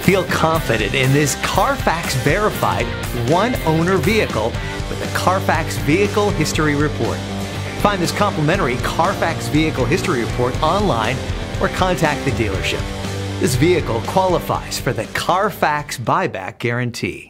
Feel confident in this Carfax verified one-owner vehicle with a Carfax Vehicle History Report. Find this complimentary Carfax Vehicle History Report online or contact the dealership. This vehicle qualifies for the Carfax Buyback Guarantee.